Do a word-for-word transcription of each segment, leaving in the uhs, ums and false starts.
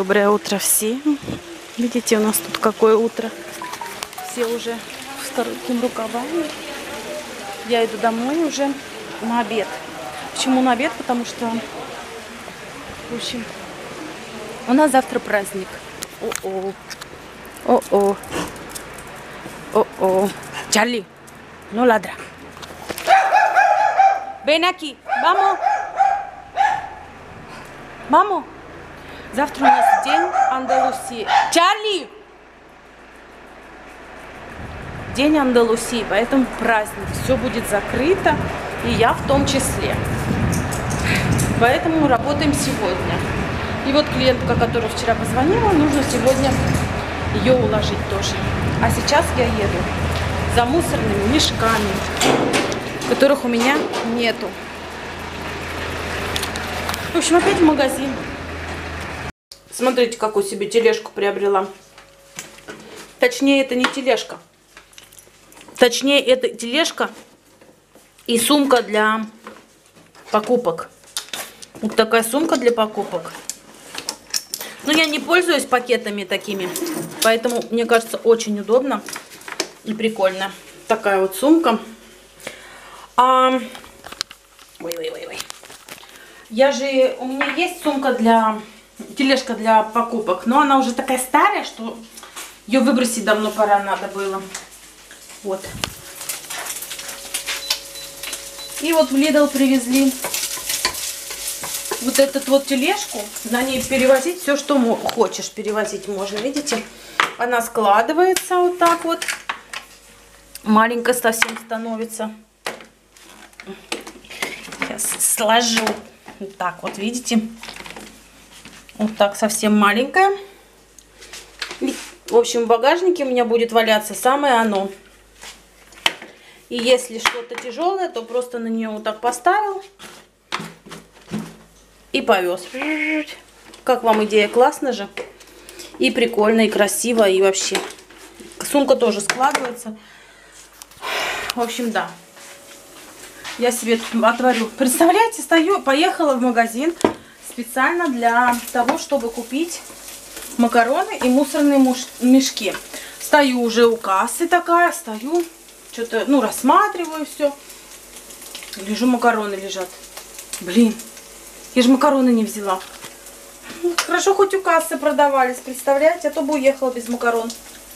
Доброе утро всем. Видите, у нас тут какое утро. Все уже с короткими рукавами. Я иду домой уже на обед. Почему на обед? Потому что, в общем, у нас завтра праздник. О-о. О-о. О-о. Чарли, no ladra. Ven aquí. Vamos. Vamos. Завтра у нас день Андалусии. Чарли! День Андалусии, поэтому праздник. Все будет закрыто, и я в том числе. Поэтому мы работаем сегодня. И вот клиентка, которая вчера позвонила, нужно сегодня ее уложить тоже. А сейчас я еду за мусорными мешками, которых у меня нету. В общем, опять в магазин. Смотрите, какую себе тележку приобрела. Точнее, это не тележка. Точнее, это тележка и сумка для покупок. Вот такая сумка для покупок. Но я не пользуюсь пакетами такими, поэтому, мне кажется, очень удобно и прикольно. Такая вот сумка. А... Ой, ой, ой, ой. Я же... У меня есть сумка для... Тележка для покупок, но она уже такая старая, что ее выбросить давно пора надо было. Вот. И вот в Lidl привезли вот этот вот тележку. На ней перевозить все, что хочешь перевозить можно. Видите? Она складывается вот так вот. Маленькая совсем становится. Сейчас сложу. Вот так вот, видите? Вот так совсем маленькая. И, в общем, в багажнике у меня будет валяться самое оно. И если что-то тяжелое, то просто на нее вот так поставил и повез. Как вам идея? Классно же. И прикольно, и красиво, и вообще. Сумка тоже складывается. В общем, да. Я себе отварю. Представляете, стою, поехала в магазин специально для того, чтобы купить макароны и мусорные мешки. Стою уже у кассы такая, стою, что-то, ну, рассматриваю все. Лежу, макароны лежат. Блин, я же макароны не взяла. Хорошо, хоть у кассы продавались, представляете? А то бы уехала без макарон.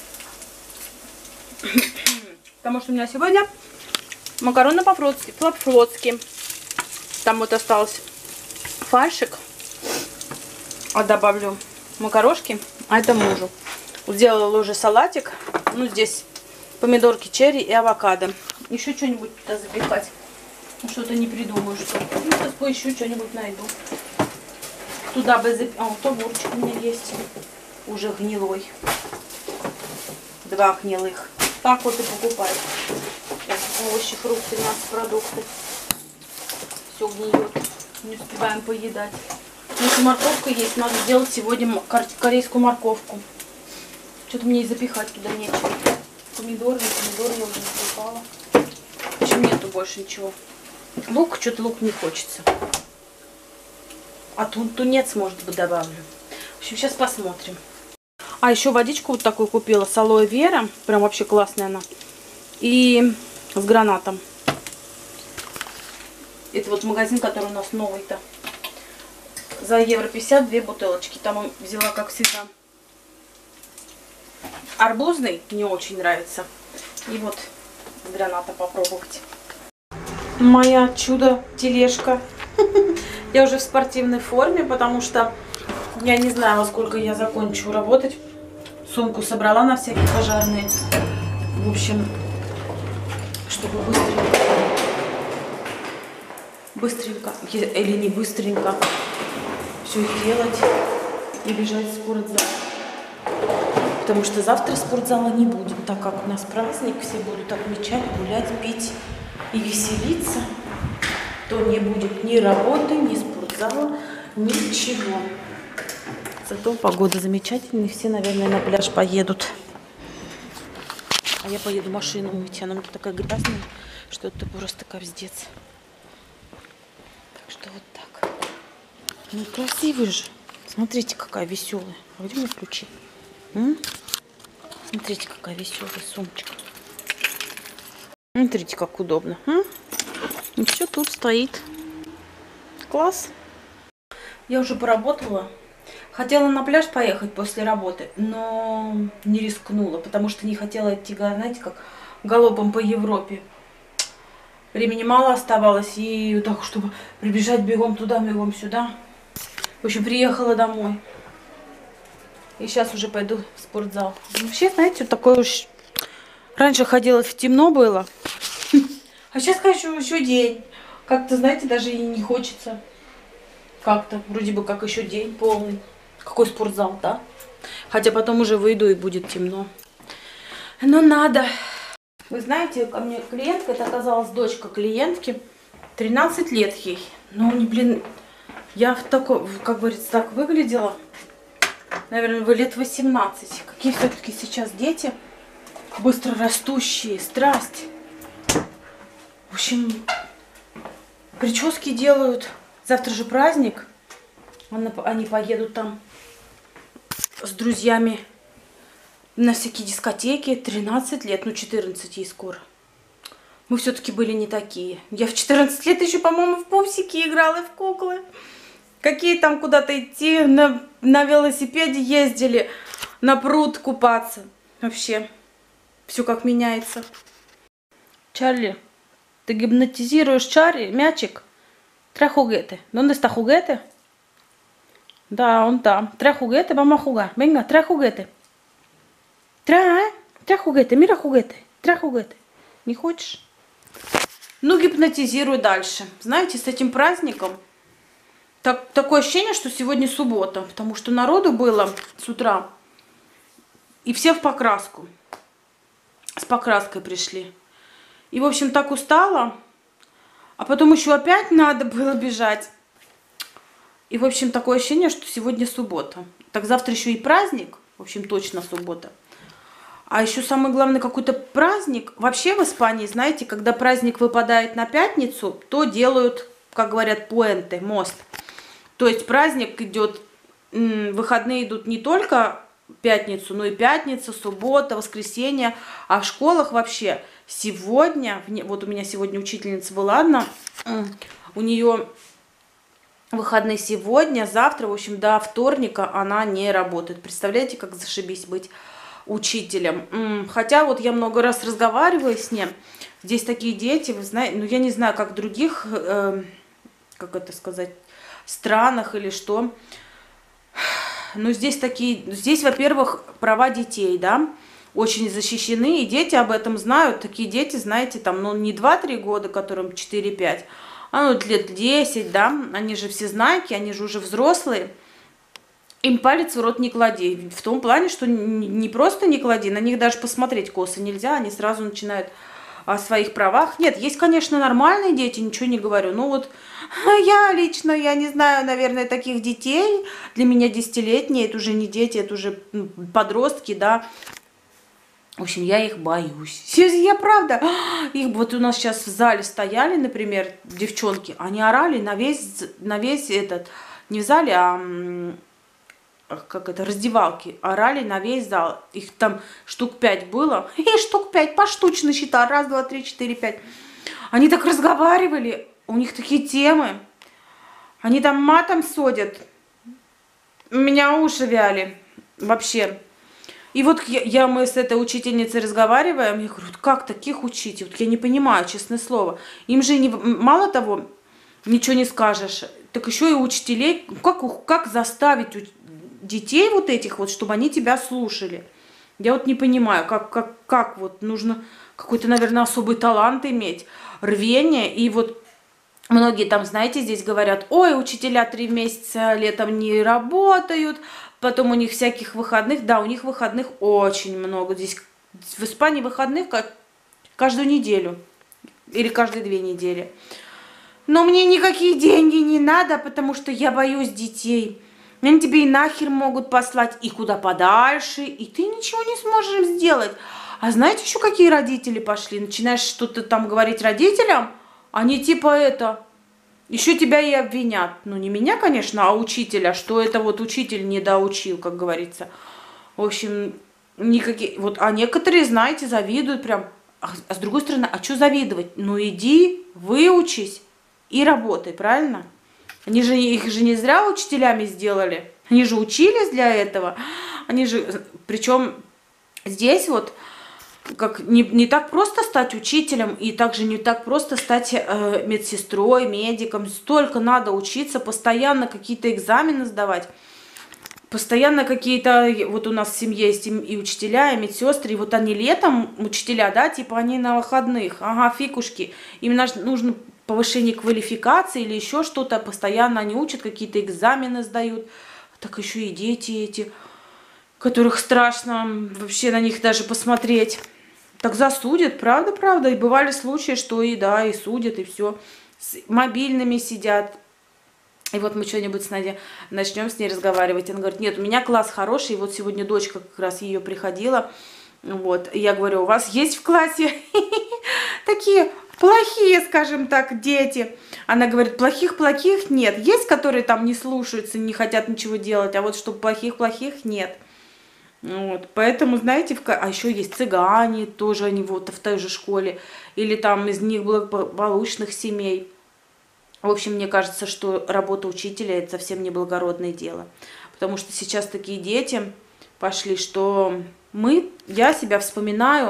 Потому что у меня сегодня макароны по-флотски. по-флотски. Там вот осталось фаршик. А добавлю макарошки. А это мужу. Сделала уже салатик. Ну, здесь помидорки черри и авокадо. Еще что-нибудь туда запекать. Что-то не придумаю, что. Ну, сейчас поищу, что-нибудь найду. Туда бы запекать. А, вот огурчик у меня есть. Уже гнилой. Два гнилых. Так вот и покупаю. Овощи, фрукты, мясо, продукты. Все гниет. Не успеваем поедать. Если морковка есть, надо сделать сегодня корейскую морковку. Что-то мне и запихать туда нечего. Помидоры, помидоры я уже запихала. В общем, нету больше ничего. Лук, что-то лук не хочется. А тут тунец, может быть, добавлю. В общем, сейчас посмотрим. А еще водичку вот такую купила с алоэ вера. Прям вообще классная она. И с гранатом. Это вот магазин, который у нас новый-то. За евро пятьдесят две бутылочки. Там взяла, как всегда, арбузный. Мне очень нравится. И вот граната попробовать. Моя чудо-тележка. Я уже в спортивной форме, потому что я не знаю, во сколько я закончу работать. Сумку собрала на всякие пожарные. В общем, чтобы быстренько. Быстренько. Или не быстренько. Все сделать и бежать в спортзал. Потому что завтра спортзала не будет, так как у нас праздник, все будут отмечать, гулять, пить и веселиться, то не будет ни работы, ни спортзала, ничего. Зато погода замечательная, все, наверное, на пляж поедут. А я поеду машину мыть, она тут такая грязная, что это просто капздец. Так что вот так. Ну, красивый же. Смотрите, какая веселая. Где мне ключи? М? Смотрите, какая веселая сумочка. Смотрите, как удобно. М? И все тут стоит. Класс. Я уже поработала. Хотела на пляж поехать после работы, но не рискнула, потому что не хотела идти, знаете, как галопом по Европе. Времени мало оставалось, и так, чтобы прибежать бегом туда, бегом сюда. В общем, приехала домой. И сейчас уже пойду в спортзал. Вообще, знаете, вот такое уж... Раньше ходила, в темно было. А сейчас хочу еще день. Как-то, знаете, даже и не хочется. Как-то, вроде бы, как еще день полный. Какой спортзал, да? Хотя потом уже выйду и будет темно. Но надо. Вы знаете, ко мне клиентка, это оказалась дочка клиентки. тринадцать лет ей. Ну, не, блин, я в таком, как говорится, так выглядела. Наверное, вы лет восемнадцать. Какие все-таки сейчас дети. Быстро растущие. Страсть. В общем, прически делают. Завтра же праздник. Они поедут там с друзьями на всякие дискотеки. тринадцать лет, ну четырнадцать ей скоро. Мы все-таки были не такие. Я в четырнадцать лет еще, по-моему, в пупсики играла, и в куклы. Какие там куда-то идти, на, на велосипеде ездили, на пруд купаться. Вообще, все как меняется. Чарли, ты гипнотизируешь Чарли, мячик? Tre juguete. ¿Dónde está juguete? Да, он там. Tre juguete, vamos a jugar. Venga, trae juguete. Trae, trae juguete, mira juguete. Trae juguete. Не хочешь? Ну, гипнотизирую дальше. Знаете, с этим праздником так, такое ощущение, что сегодня суббота. Потому что народу было с утра. И все в покраску. С покраской пришли. И, в общем, так устала. А потом еще опять надо было бежать. И, в общем, такое ощущение, что сегодня суббота. Так завтра еще и праздник. В общем, точно суббота. А еще самый главный какой-то праздник. Вообще в Испании, знаете, когда праздник выпадает на пятницу, то делают, как говорят, пуэнте, мост. То есть праздник идет, выходные идут не только пятницу, но и пятница, суббота, воскресенье. А в школах вообще сегодня, вот у меня сегодня учительница была одна, у нее выходные сегодня, завтра, в общем, до вторника она не работает. Представляете, как зашибись быть учителем. Хотя вот я много раз разговариваю с ним. Здесь такие дети, вы знаете, ну я не знаю, как в других, э, как это сказать, странах или что. Но здесь такие, здесь, во-первых, права детей, да, очень защищены, и дети об этом знают. Такие дети, знаете, там, ну, не два-три года, которым четыре-пять, а ну, лет десять, да, они же все знайки, они же уже взрослые. Им палец в рот не клади. В том плане, что не просто не клади, на них даже посмотреть косо нельзя, они сразу начинают о своих правах. Нет, есть, конечно, нормальные дети, ничего не говорю. Но вот я лично, я не знаю, наверное, таких детей. Для меня десятилетние, это уже не дети, это уже подростки, да. В общем, я их боюсь. Я правда. Их вот у нас сейчас в зале стояли, например, девчонки, они орали на весь, на весь этот, не в зале, а как это, раздевалки, орали на весь зал. Их там штук пять было. И штук пять, поштучно считал. Раз, два, три, четыре, пять. Они так разговаривали. У них такие темы. Они там матом содят. У меня уши вяли. Вообще. И вот я, я мы с этой учительницей разговариваем. Я говорю, как таких учить? Вот я не понимаю, честное слово. Им же не, мало того, ничего не скажешь. Так еще и учителей. Как, как заставить детей вот этих вот, чтобы они тебя слушали? Я вот не понимаю, как, как, как вот нужно какой-то, наверное, особый талант иметь, рвение. И вот многие там, знаете, здесь говорят, ой, учителя три месяца летом не работают, потом у них всяких выходных. Да, у них выходных очень много. Здесь в Испании выходных каждую неделю или каждые две недели. Но мне никакие деньги не надо, потому что я боюсь детей. Они тебе и нахер могут послать, и куда подальше, и ты ничего не сможешь им сделать. А знаете еще какие родители пошли? Начинаешь что-то там говорить родителям, они типа это, Еще тебя и обвинят. Ну, не меня, конечно, а учителя, что это вот учитель не доучил, как говорится. В общем, никакие... Вот, а некоторые, знаете, завидуют прям. А, а с другой стороны, а что завидовать? Ну, иди, выучись и работай, правильно? Они же, их же не зря учителями сделали. Они же учились для этого. Они же... Причем здесь вот... Как не, не так просто стать учителем, и также не так просто стать э, медсестрой, медиком. Столько надо учиться, постоянно какие-то экзамены сдавать, постоянно какие-то... Вот у нас в семье есть и, и учителя, и медсестры, и вот они летом, учителя, да, типа они на выходных, ага, фикушки. Им нужно повышение квалификации или еще что-то, постоянно они учат, какие-то экзамены сдают. Так еще и дети эти, которых страшно вообще на них даже посмотреть. Так засудят, правда, правда. И бывали случаи, что и да, и судят, и все. С мобильными сидят. И вот мы что-нибудь с Надей начнем с ней разговаривать. Она говорит, нет, у меня класс хороший. И вот сегодня дочка как раз ее приходила. Вот. И я говорю, у вас есть в классе такие плохие, скажем так, дети? Она говорит, плохих-плохих нет. Есть, которые там не слушаются, не хотят ничего делать. А вот чтобы плохих-плохих нет. Вот, поэтому, знаете, в... а еще есть цыгане, тоже они вот в той же школе, или там из них благополучных семей. В общем, мне кажется, что работа учителя – это совсем не благородное дело, потому что сейчас такие дети пошли, что мы, я себя вспоминаю,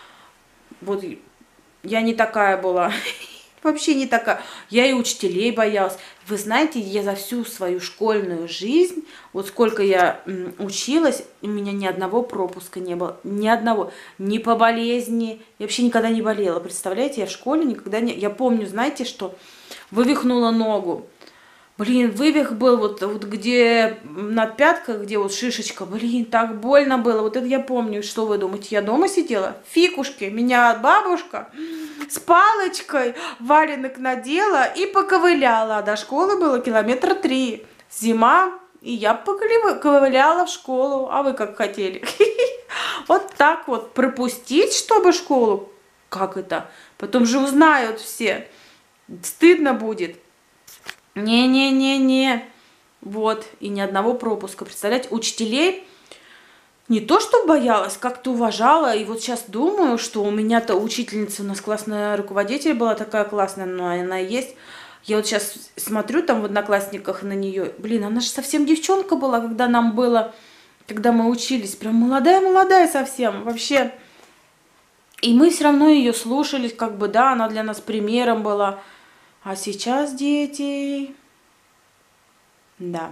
вот я не такая была. Вообще не такая. Я и учителей боялась. Вы знаете, я за всю свою школьную жизнь, вот сколько я училась, у меня ни одного пропуска не было. Ни одного. Ни по болезни. Я вообще никогда не болела. Представляете, я в школе никогда не... Я помню, знаете, что вывихнула ногу. Блин, вывих был вот, вот где над пяткой, где вот шишечка. Блин, так больно было. Вот это я помню. Что вы думаете, я дома сидела? Фикушки. Меня бабушка с палочкой валенок надела и поковыляла. До школы было километра три. Зима, и я поковыляла в школу. А вы как хотели? Вот так вот пропустить, чтобы школу? Как это? Потом же узнают все. Стыдно будет. Не-не-не-не. Вот. И ни одного пропуска. Представляете, учителей не то что боялась, как-то уважала. И вот сейчас думаю, что у меня-то учительница, у нас классная руководитель была такая классная, но она есть. Я вот сейчас смотрю там в Одноклассниках на нее. Блин, она же совсем девчонка была, когда нам было, когда мы учились. Прям молодая-молодая совсем. Вообще. И мы все равно ее слушались, как бы, да, она для нас примером была. А сейчас дети... Да.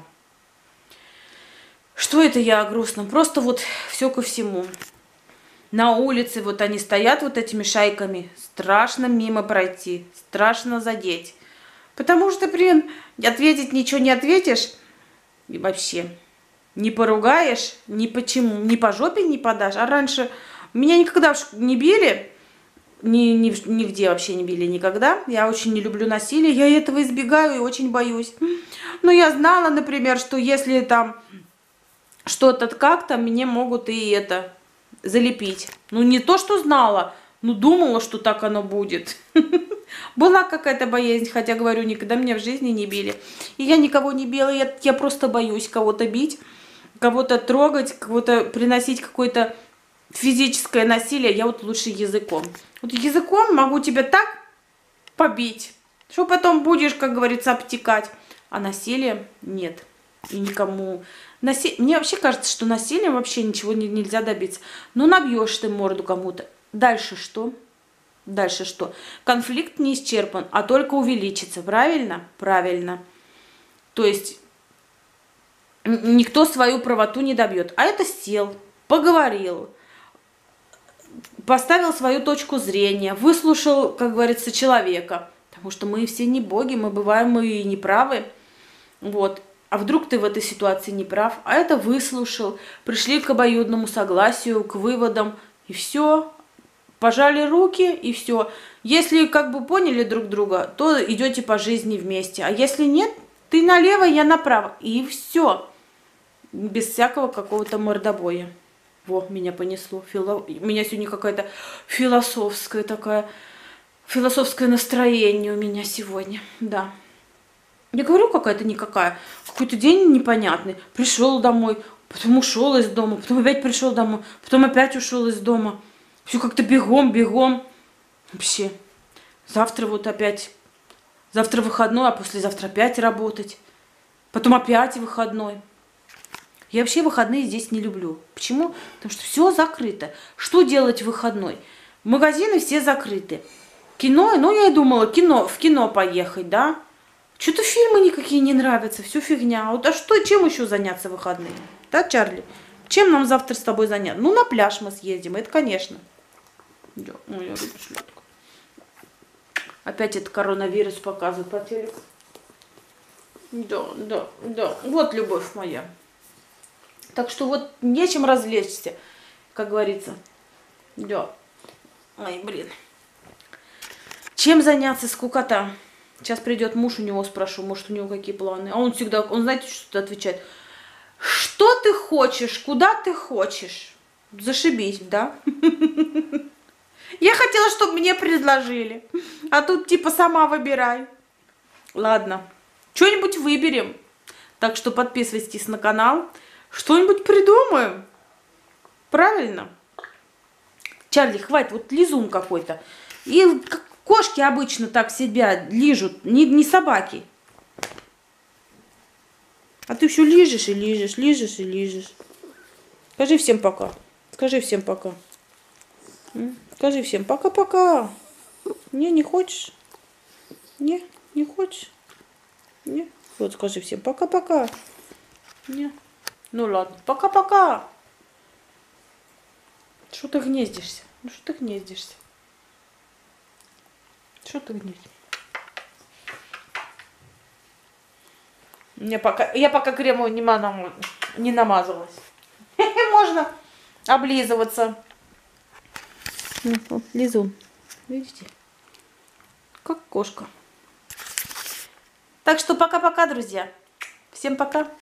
Что это я о грустном? Просто вот все ко всему. На улице вот они стоят вот этими шайками. Страшно мимо пройти. Страшно задеть. Потому что, блин, ответить ничего не ответишь. И вообще не поругаешь, ни почему, ни по жопе не подашь. А раньше меня никогда не били. Ни, ни, нигде вообще не били никогда. Я очень не люблю насилие. Я этого избегаю и очень боюсь. Но я знала, например, что если там что-то как-то, мне могут и это залепить. Ну, не то, что знала, но думала, что так оно будет. Была какая-то боязнь, хотя, говорю, никогда меня в жизни не били. И я никого не била, я, я просто боюсь кого-то бить, кого-то трогать, кого-то приносить какое-то физическое насилие. Я вот лучше языком. Вот языком могу тебя так побить, что потом будешь, как говорится, обтекать. А насилия нет. И никому... Наси... Мне вообще кажется, что насилием вообще ничего не, нельзя добиться. Ну, набьешь ты морду кому-то. Дальше что? Дальше что? Конфликт не исчерпан, а только увеличится. Правильно? Правильно. То есть никто свою правоту не добьет. А это сел, поговорил, поставил свою точку зрения, выслушал, как говорится, человека. Потому что мы все не боги, мы бываем мы и неправы. Вот. А вдруг ты в этой ситуации не прав? А это выслушал, пришли к обоюдному согласию, к выводам, и все. Пожали руки, и все. Если как бы поняли друг друга, то идете по жизни вместе. А если нет, ты налево, я направо. И все. Без всякого какого-то мордобоя. Во, меня понесло. Фило... У меня сегодня какая-то философская такая, философское настроение у меня сегодня. Да. Я говорю, какая-то никакая. Какой-то день непонятный. Пришел домой, потом ушел из дома, потом опять пришел домой, потом опять ушел из дома. Все как-то бегом, бегом. Вообще. Завтра вот опять. Завтра выходной, а послезавтра опять работать. Потом опять выходной. Я вообще выходные здесь не люблю. Почему? Потому что все закрыто. Что делать в выходной? Магазины все закрыты. Кино, ну я и думала, кино, в кино поехать, да? Что-то фильмы никакие не нравятся, все фигня. Вот, а что, чем еще заняться в выходные? Да, Чарли? Чем нам завтра с тобой заняться? Ну, на пляж мы съездим, это конечно. Да, ну, я люблю сладкое. Опять это коронавирус показывает по телеку. Да, да, да. Вот любовь моя. Так что вот нечем развлечься, как говорится. Да. Ой, блин. Чем заняться, скукота? Сейчас придет муж, у него спрошу, может, у него какие планы. А он всегда, он знаете, что отвечает? Что ты хочешь? Куда ты хочешь? Зашибись, да? Я хотела, чтобы мне предложили. А тут типа сама выбирай. Ладно. Что-нибудь выберем. Так что подписывайтесь на канал. Что-нибудь придумаем. Правильно? Чарли, хватит, вот лизун какой-то. И кошки обычно так себя лижут, не, не собаки. А ты все лижешь и лижешь, лижешь и лижешь. Скажи всем пока. Скажи всем пока. Скажи всем пока-пока. Не, не хочешь? Не, не хочешь? Не? Вот скажи всем пока-пока. Не. Ну ладно, пока-пока. Что ты гнездишься? Ну что ты гнездишься? Что ты гнездишься? Мне пока, я пока кремом не, нам, не намазалась. Можно облизываться. Лизун. Видите? Как кошка. Так что пока-пока, друзья. Всем пока.